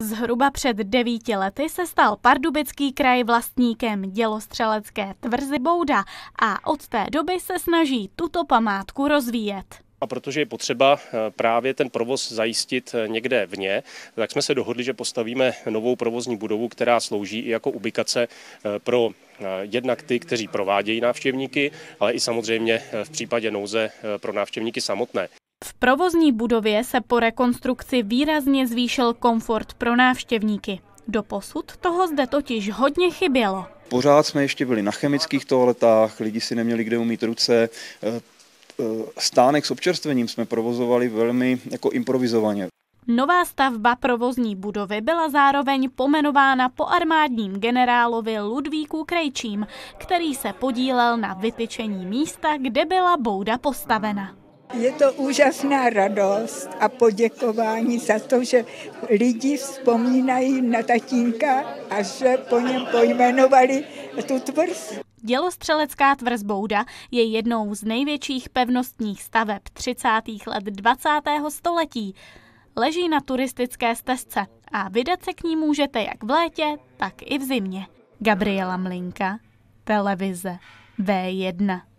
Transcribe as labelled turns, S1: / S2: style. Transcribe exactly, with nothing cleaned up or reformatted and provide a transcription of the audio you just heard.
S1: Zhruba před devíti lety se stal Pardubický kraj vlastníkem dělostřelecké tvrze Bouda a od té doby se snaží tuto památku rozvíjet.
S2: A protože je potřeba právě ten provoz zajistit někde vně, tak jsme se dohodli, že postavíme novou provozní budovu, která slouží i jako ubikace pro jednak ty, kteří provádějí návštěvníky, ale i samozřejmě v případě nouze pro návštěvníky samotné.
S1: V provozní budově se po rekonstrukci výrazně zvýšil komfort pro návštěvníky. Doposud toho zde totiž hodně chybělo.
S3: Pořád jsme ještě byli na chemických toaletách, lidi si neměli kde umýt ruce. Stánek s občerstvením jsme provozovali velmi jako improvizovaně.
S1: Nová stavba provozní budovy byla zároveň pomenována po armádním generálovi Ludvíku Krejčím, který se podílel na vytyčení místa, kde byla Bouda postavena.
S4: Je to úžasná radost a poděkování za to, že lidi vzpomínají na tatínka a že po něm pojmenovali tu tvrz.
S1: Dělostřelecká tvrz Bouda je jednou z největších pevnostních staveb třicátých let dvacátého století. Leží na turistické stezce a vydat se k ní můžete jak v létě, tak i v zimě. Gabriela Mlinka, televize V jedna.